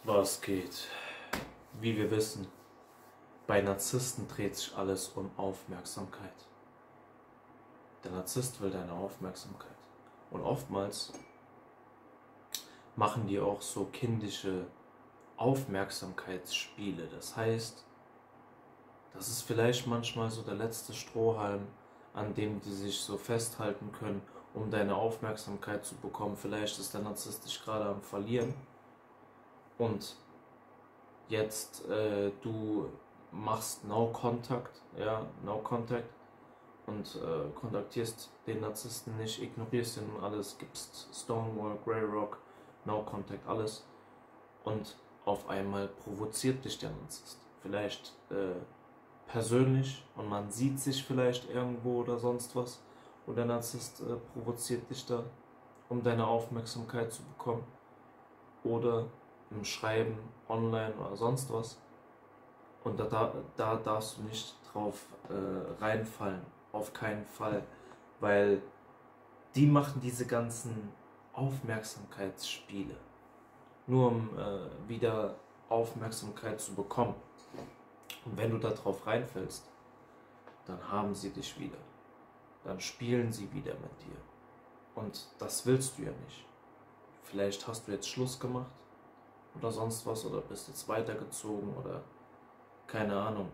Was geht? Wie wir wissen, bei Narzissten dreht sich alles um Aufmerksamkeit. Der Narzisst will deine Aufmerksamkeit. Und oftmals machen die auch so kindische Aufmerksamkeitsspiele. Das heißt, das ist vielleicht manchmal so der letzte Strohhalm, an dem die sich so festhalten können, um deine Aufmerksamkeit zu bekommen. Vielleicht ist der Narzisst dich gerade am Verlieren und jetzt du machst No Contact, ja, No Contact und kontaktierst den Narzissten nicht, ignorierst ihn und alles, gibst Stonewall, Grey Rock, No Contact, alles und auf einmal provoziert dich der Narzisst. Vielleicht persönlich und man sieht sich vielleicht irgendwo oder sonst was und der Narzisst provoziert dich da, um deine Aufmerksamkeit zu bekommen oder im Schreiben, online oder sonst was. Und da darfst du nicht drauf reinfallen, auf keinen Fall, weil die machen diese ganzen Aufmerksamkeitsspiele, nur um wieder Aufmerksamkeit zu bekommen. Und wenn du da drauf reinfällst, dann haben sie dich wieder, dann spielen sie wieder mit dir. Und das willst du ja nicht. Vielleicht hast du jetzt Schluss gemacht oder sonst was oder bist jetzt weitergezogen oder keine Ahnung.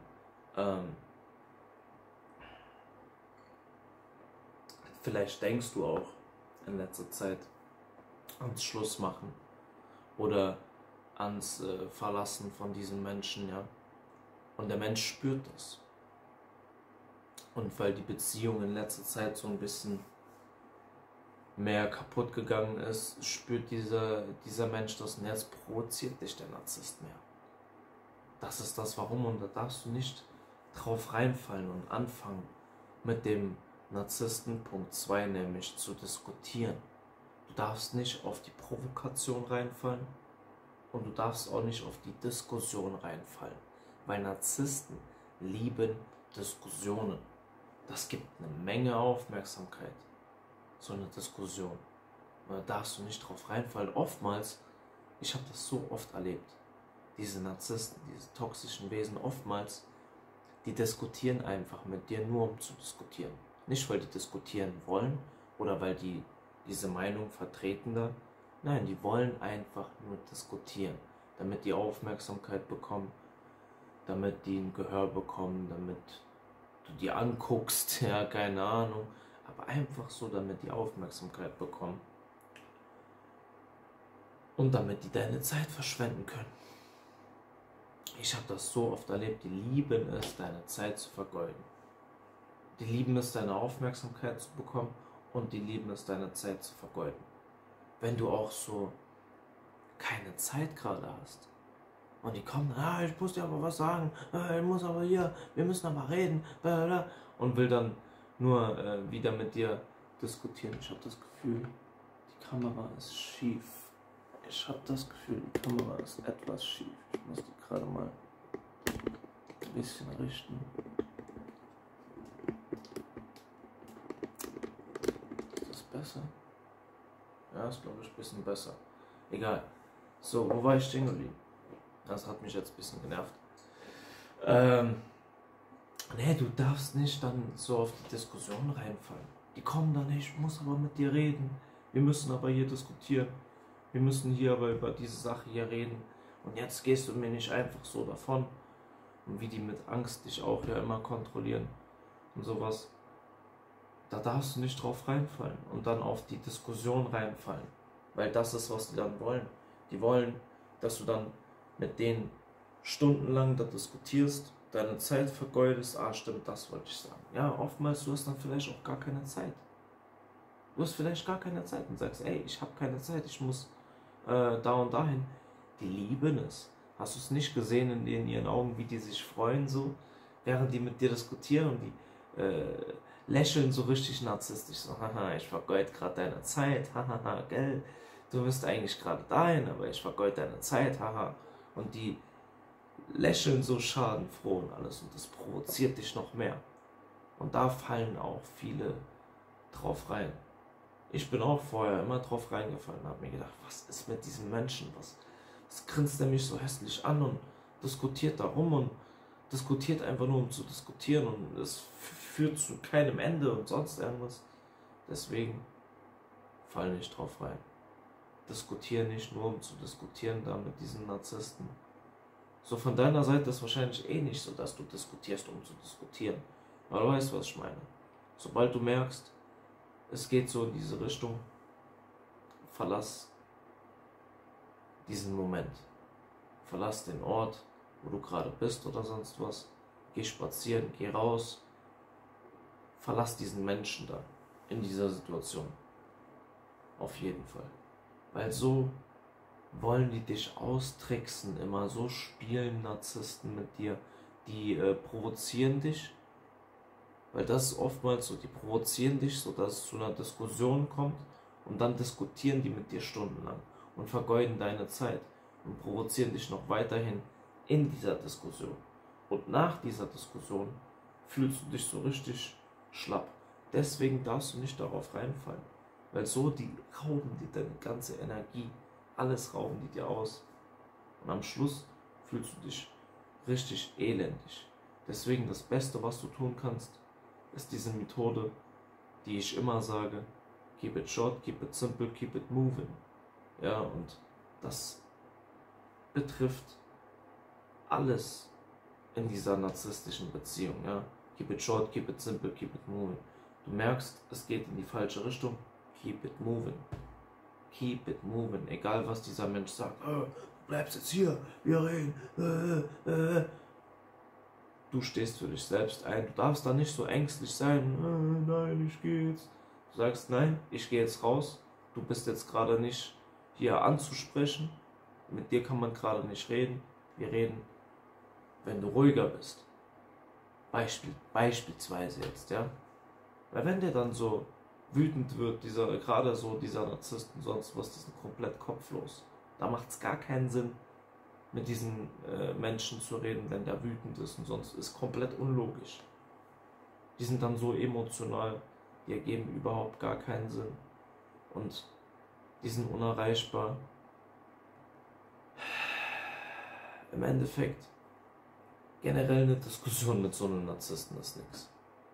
Vielleicht denkst du auch in letzter Zeit ans Schlussmachen oder ans Verlassen von diesem Menschen, ja. Und der Mensch spürt das. Und weil die Beziehung in letzter Zeit so ein bisschen mehr kaputt gegangen ist, spürt dieser Mensch das und jetzt provoziert dich der Narzisst mehr. Das ist das Warum und da darfst du nicht drauf reinfallen und anfangen mit dem Narzissten Punkt 2, nämlich zu diskutieren. Du darfst nicht auf die Provokation reinfallen und du darfst auch nicht auf die Diskussion reinfallen, weil Narzissten lieben Diskussionen. Das gibt eine Menge Aufmerksamkeit, so eine Diskussion. Und da darfst du nicht drauf reinfallen. Oftmals, ich habe das so oft erlebt, diese Narzissten, diese toxischen Wesen, oftmals, die diskutieren einfach mit dir nur um zu diskutieren. Nicht, weil die diskutieren wollen oder weil die diese Meinung vertreten da. Nein, die wollen einfach nur diskutieren, damit die Aufmerksamkeit bekommen, damit die ein Gehör bekommen, damit du die anguckst, ja, keine Ahnung. Aber einfach so, damit die Aufmerksamkeit bekommen. Und damit die deine Zeit verschwenden können. Ich habe das so oft erlebt, die lieben es, deine Zeit zu vergeuden. Die lieben es, deine Aufmerksamkeit zu bekommen und die lieben es, deine Zeit zu vergeuden. Wenn du auch so keine Zeit gerade hast und die kommen, ich muss dir aber was sagen, ich muss aber hier, wir müssen aber reden, blablabla, und will dann nur wieder mit dir diskutieren. Ich habe das Gefühl, die Kamera ist schief. Ich habe das Gefühl, die Kamera ist etwas schief. Ich muss die gerade mal ein bisschen richten. Ist das besser? Ja, ist glaube ich ein bisschen besser. Egal. So, wo war ich stehen geblieben? Das hat mich jetzt ein bisschen genervt. Nee, du darfst nicht dann so auf die Diskussion reinfallen. Die kommen dann, ich muss aber mit dir reden. Wir müssen aber hier diskutieren. Wir müssen hier aber über diese Sache hier reden. Und jetzt gehst du mir nicht einfach so davon. Und wie die mit Angst dich auch ja immer kontrollieren und sowas. Da darfst du nicht drauf reinfallen und dann auf die Diskussion reinfallen. Weil das ist, was die dann wollen. Die wollen, dass du dann mit denen stundenlang da diskutierst, deine Zeit vergeudest. Stimmt, das wollte ich sagen. Ja, oftmals du hast dann vielleicht auch gar keine Zeit. Du hast vielleicht gar keine Zeit und sagst, ich habe keine Zeit, ich muss da und dahin. Die lieben es. Hast du es nicht gesehen in ihren Augen, wie die sich freuen so, während die mit dir diskutieren und die lächeln so richtig narzisstisch, so, haha, ich vergeude gerade deine Zeit, hahaha, gell, du bist eigentlich gerade dahin, aber ich vergeude deine Zeit, haha. Und die lächeln so schadenfroh und alles und das provoziert dich noch mehr. Und da fallen auch viele drauf rein. Ich bin auch vorher immer drauf reingefallen und habe mir gedacht, was ist mit diesem Menschen, es grinst er mich so hässlich an und diskutiert darum und diskutiert einfach nur um zu diskutieren und es führt zu keinem Ende und sonst irgendwas. Deswegen fall nicht drauf rein. Diskutiere nicht nur um zu diskutieren da mit diesen Narzissten. So von deiner Seite ist wahrscheinlich eh nicht so, dass du diskutierst, um zu diskutieren. Aber du weißt, was ich meine. Sobald du merkst, es geht so in diese Richtung, verlass diesen Moment. Verlass den Ort, wo du gerade bist oder sonst was. Geh spazieren, geh raus. Verlass diesen Menschen da in dieser Situation. Auf jeden Fall. Weil so wollen die dich austricksen, immer so spielen Narzissten mit dir. Die provozieren dich, weil das ist oftmals so, die provozieren dich, so dass es zu einer Diskussion kommt und dann diskutieren die mit dir stundenlang und vergeuden deine Zeit und provozieren dich noch weiterhin in dieser Diskussion. Und nach dieser Diskussion fühlst du dich so richtig schlapp. Deswegen darfst du nicht darauf reinfallen, weil so die rauben dir deine ganze Energie, alles rauben die dir aus. Und am Schluss fühlst du dich richtig elendig. Deswegen das Beste, was du tun kannst, ist diese Methode, die ich immer sage: keep it short, keep it simple, keep it moving. Ja, und das betrifft alles in dieser narzisstischen Beziehung. Ja, keep it short, keep it simple, keep it moving. Du merkst, es geht in die falsche Richtung, keep it moving. Keep it moving, egal was dieser Mensch sagt. Du bleibst jetzt hier, wir reden. Du stehst für dich selbst ein. Du darfst da nicht so ängstlich sein. Nein, ich gehe jetzt. Du sagst, nein, ich gehe jetzt raus. Du bist jetzt gerade nicht hier anzusprechen. Mit dir kann man gerade nicht reden. Wir reden, wenn du ruhiger bist. Beispielsweise jetzt, ja. Weil wenn der dann so wütend wird, gerade so dieser Narzisst und sonst was, die sind komplett kopflos. Da macht es gar keinen Sinn, mit diesen Menschen zu reden, wenn der wütend ist und sonst ist komplett unlogisch. Die sind dann so emotional, die ergeben überhaupt gar keinen Sinn und die sind unerreichbar. Im Endeffekt, generell eine Diskussion mit so einem Narzissten ist nichts.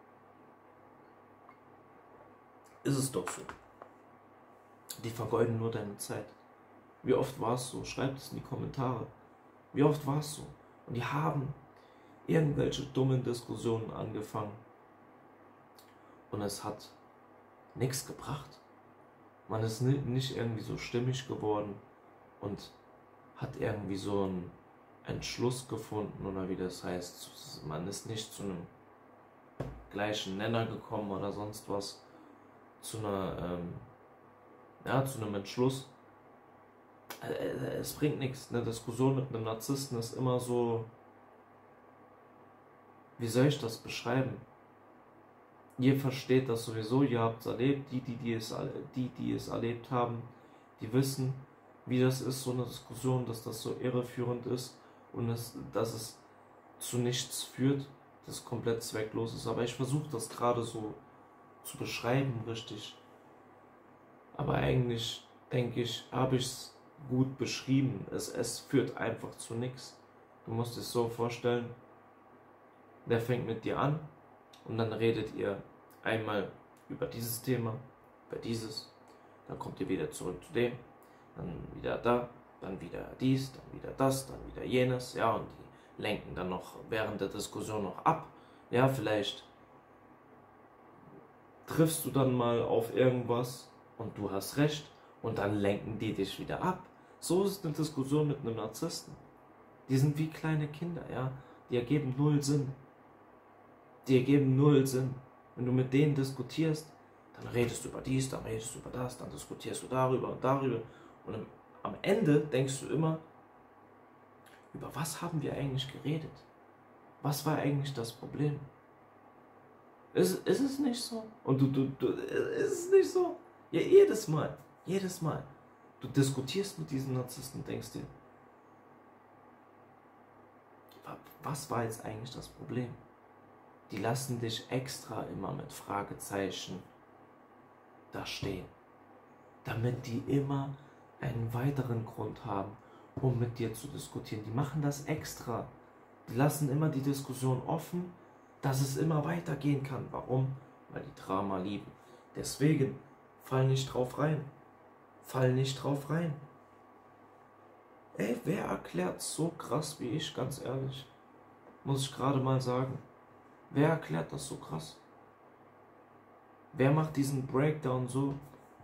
Ist es doch so. Die vergeuden nur deine Zeit. Wie oft war es so? Schreibt es in die Kommentare. Wie oft war es so? Und die haben irgendwelche dummen Diskussionen angefangen. Und es hat nichts gebracht. Man ist nicht irgendwie so stimmig geworden und hat irgendwie so einen Entschluss gefunden, oder wie das heißt. Man ist nicht zu einem gleichen Nenner gekommen oder sonst was. Zu einem Entschluss. Es bringt nichts. Eine Diskussion mit einem Narzissten ist immer so, wie soll ich das beschreiben? Ihr versteht das sowieso, ihr habt es erlebt, die es erlebt haben, die wissen, wie das ist, so eine Diskussion, dass das so irreführend ist und dass es zu nichts führt, dass es komplett zwecklos ist. Aber ich versuche das gerade so zu beschreiben, richtig. Aber eigentlich, denke ich, habe ich es gut beschrieben. Es führt einfach zu nichts. Du musst es so vorstellen, der fängt mit dir an und dann redet ihr einmal über dieses Thema, über dieses, dann kommt ihr wieder zurück zu dem, dann wieder da, dann wieder dies, dann wieder das, dann wieder jenes, ja, und die lenken dann noch während der Diskussion noch ab. Ja, vielleicht triffst du dann mal auf irgendwas und du hast recht und dann lenken die dich wieder ab. So ist eine Diskussion mit einem Narzissten. Die sind wie kleine Kinder, ja. Die ergeben null Sinn. Wenn du mit denen diskutierst, dann redest du über dies, dann redest du über das, dann diskutierst du darüber und darüber. Und am Ende denkst du immer, über was haben wir eigentlich geredet? Was war eigentlich das Problem? Ist es nicht so? Und ist es nicht so? Ja, jedes Mal. Du diskutierst mit diesem Narzissten und denkst dir, was war jetzt eigentlich das Problem? Die lassen dich extra immer mit Fragezeichen da stehen, damit die immer einen weiteren Grund haben, um mit dir zu diskutieren. Die machen das extra. Die lassen immer die Diskussion offen, dass es immer weitergehen kann. Warum? Weil die Drama lieben. Deswegen, fall nicht drauf rein. Fall nicht drauf rein. Ey, wer erklärt so krass wie ich, ganz ehrlich? Muss ich gerade mal sagen. Wer erklärt das so krass? Wer macht diesen Breakdown so?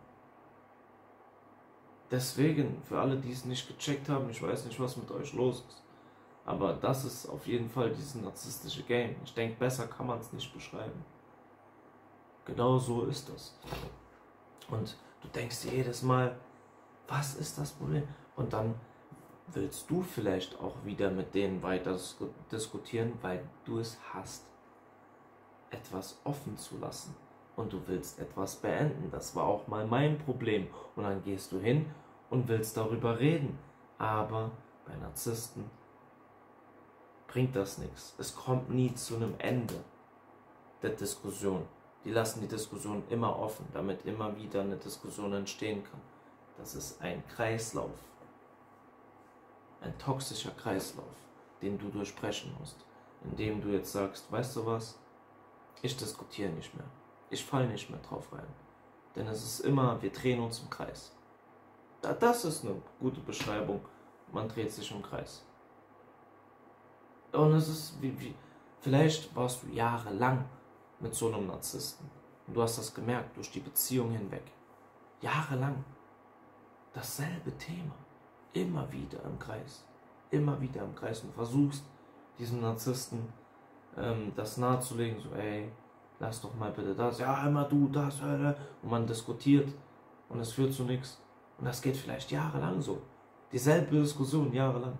Deswegen, für alle, die es nicht gecheckt haben, ich weiß nicht, was mit euch los ist. Aber das ist auf jeden Fall dieses narzisstische Game. Ich denke, besser kann man es nicht beschreiben. Genau so ist das. Und du denkst dir jedes Mal, was ist das Problem? Und dann willst du vielleicht auch wieder mit denen weiter diskutieren, weil du es hast, etwas offen zu lassen. Und du willst etwas beenden. Das war auch mal mein Problem. Und dann gehst du hin und willst darüber reden. Aber bei Narzissten bringt das nichts. Es kommt nie zu einem Ende der Diskussion. Die lassen die Diskussion immer offen, damit immer wieder eine Diskussion entstehen kann. Das ist ein Kreislauf. Ein toxischer Kreislauf, den du durchbrechen musst. Indem du jetzt sagst, weißt du was? Ich diskutiere nicht mehr. Ich falle nicht mehr drauf rein. Denn es ist immer, wir drehen uns im Kreis. Das ist eine gute Beschreibung. Man dreht sich im Kreis. Und es ist vielleicht warst du jahrelang mit so einem Narzissten. Und du hast das gemerkt, durch die Beziehung hinweg. Jahrelang. Dasselbe Thema. Immer wieder im Kreis. Immer wieder im Kreis. Und du versuchst, diesem Narzissten das nahezulegen. So, ey, lass doch mal bitte das. Ja, immer du, das. Und man diskutiert. Und es führt zu nichts. Und das geht vielleicht jahrelang so. Dieselbe Diskussion, jahrelang.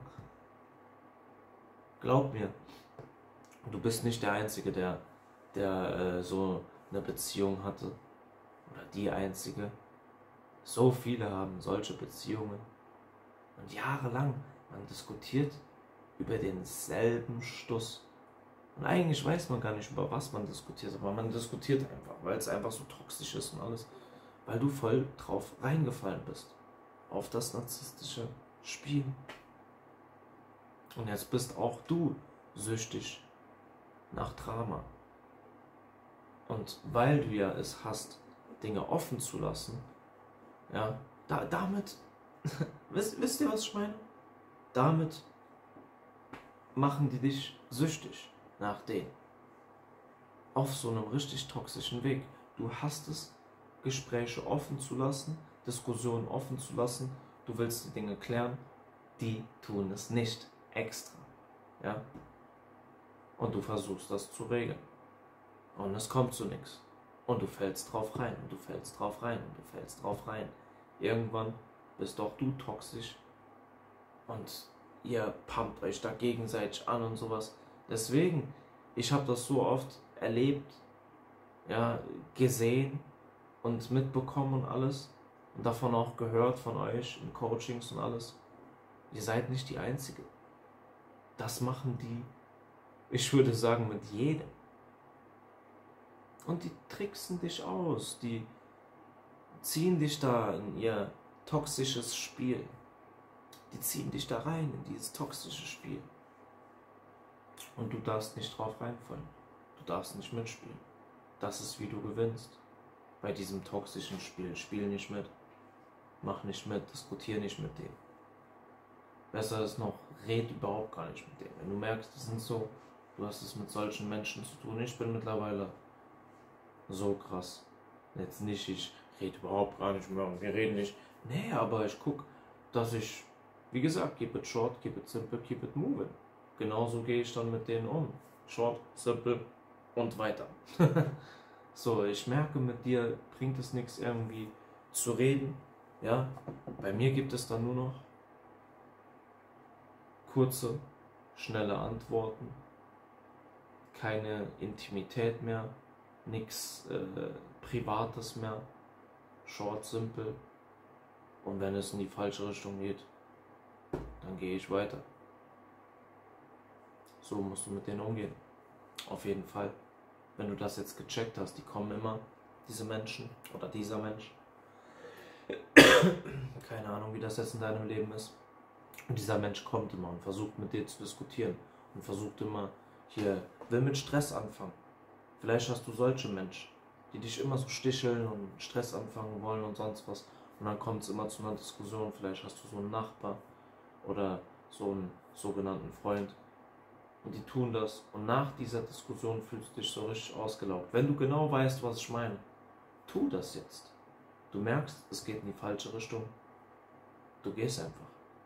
Glaub mir, du bist nicht der Einzige, der so eine Beziehung hatte. Oder die Einzige. So viele haben solche Beziehungen. Und jahrelang, man diskutiert über denselben Stuss. Und eigentlich weiß man gar nicht, über was man diskutiert, aber man diskutiert einfach, weil es einfach so toxisch ist und alles. Weil du voll drauf reingefallen bist. Auf das narzisstische Spiel. Und jetzt bist auch du süchtig nach Drama. Und weil du ja es hast, Dinge offen zu lassen, ja, damit, wisst ihr, was ich meine? Damit machen die dich süchtig nach denen. Auf so einem richtig toxischen Weg. Du hast es, Gespräche offen zu lassen, Diskussionen offen zu lassen, du willst die Dinge klären, die tun es nicht extra, ja, und du versuchst das zu regeln und es kommt zu nichts und du fällst drauf rein und du fällst drauf rein und du fällst drauf rein. Irgendwann bist auch du toxisch und ihr pumpt euch da gegenseitig an und sowas. Deswegen, ich habe das so oft erlebt, ja, gesehen und mitbekommen und alles und davon auch gehört von euch in Coachings und alles. Ihr seid nicht die Einzige. Das machen die, ich würde sagen, mit jedem. Und die tricksen dich aus, die ziehen dich da in ihr toxisches Spiel. Die ziehen dich da rein in dieses toxische Spiel. Und du darfst nicht drauf reinfallen. Du darfst nicht mitspielen. Das ist, wie du gewinnst. Bei diesem toxischen Spiel. Spiel nicht mit. Mach nicht mit. Diskutier nicht mit dem. Besser ist noch, red überhaupt gar nicht mit denen. Wenn du merkst, die sind so, du hast es mit solchen Menschen zu tun. Ich bin mittlerweile so krass. Jetzt nicht, ich rede überhaupt gar nicht mehr und wir reden nicht. Nee, aber ich gucke, dass ich, wie gesagt, keep it short, keep it simple, keep it moving. Genauso gehe ich dann mit denen um. Short, simple und weiter. So, ich merke, mit dir bringt es nichts irgendwie zu reden. Ja, bei mir gibt es dann nur noch kurze, schnelle Antworten, keine Intimität mehr, nichts Privates mehr, short, simpel. Und wenn es in die falsche Richtung geht, dann gehe ich weiter. So musst du mit denen umgehen. Auf jeden Fall. Wenn du das jetzt gecheckt hast, die kommen immer, diese Menschen oder dieser Mensch. Keine Ahnung, wie das jetzt in deinem Leben ist. Und dieser Mensch kommt immer und versucht mit dir zu diskutieren und versucht immer will mit Stress anfangen. Vielleicht hast du solche Menschen, die dich immer so sticheln und Stress anfangen wollen und sonst was. Und dann kommt es immer zu einer Diskussion. Vielleicht hast du so einen Nachbar oder so einen sogenannten Freund. Und die tun das. Und nach dieser Diskussion fühlst du dich so richtig ausgelaugt. Wenn du genau weißt, was ich meine, tu das jetzt. Du merkst, es geht in die falsche Richtung. Du gehst einfach.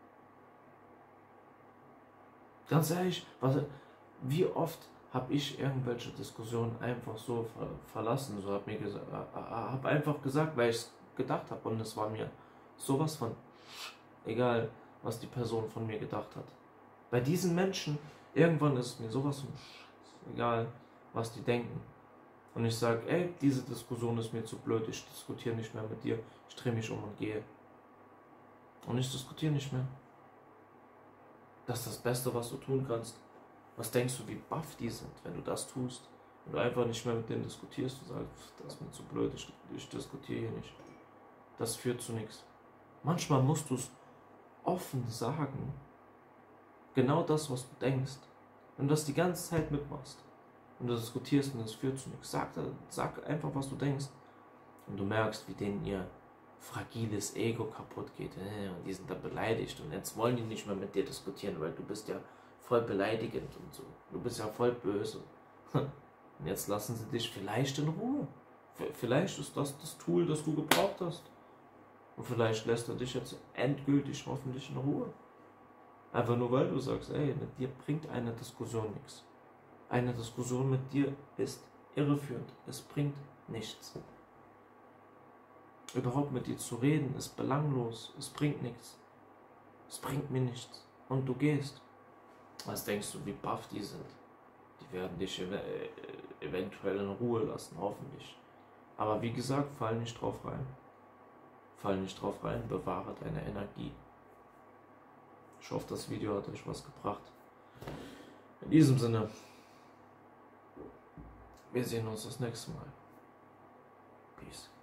Ganz ehrlich, wie oft habe ich irgendwelche Diskussionen einfach so verlassen, so habe einfach gesagt, weil ich es gedacht habe, und es war mir sowas von egal, was die Person von mir gedacht hat. Bei diesen Menschen, irgendwann ist es mir sowas von egal, was die denken. Und ich sage, ey, diese Diskussion ist mir zu blöd, ich diskutiere nicht mehr mit dir, ich drehe mich um und gehe. Und ich diskutiere nicht mehr. Das ist das Beste, was du tun kannst. Was denkst du, wie baff die sind, wenn du das tust? Wenn du einfach nicht mehr mit denen diskutierst und sagst, das ist mir zu blöd, ich diskutiere hier nicht. Das führt zu nichts. Manchmal musst du es offen sagen. Genau das, was du denkst. Wenn du das die ganze Zeit mitmachst und du diskutierst und es führt zu nichts, sag einfach, was du denkst. Und du merkst, wie denen ihr fragiles Ego kaputt geht. Und die sind da beleidigt und jetzt wollen die nicht mehr mit dir diskutieren, weil du bist ja voll beleidigend und so. Du bist ja voll böse. Und jetzt lassen sie dich vielleicht in Ruhe. Vielleicht ist das das Tool, das du gebraucht hast. Und vielleicht lässt er dich jetzt endgültig hoffentlich in Ruhe. Einfach nur weil du sagst, ey, mit dir bringt eine Diskussion nichts. Eine Diskussion mit dir ist irreführend. Es bringt nichts. Überhaupt mit dir zu reden ist belanglos. Es bringt nichts. Es bringt mir nichts. Und du gehst. Was denkst du, wie baff die sind? Die werden dich eventuell in Ruhe lassen, hoffentlich. Aber wie gesagt, fall nicht drauf rein. Fall nicht drauf rein, bewahre deine Energie. Ich hoffe, das Video hat euch was gebracht. In diesem Sinne, wir sehen uns das nächste Mal. Peace.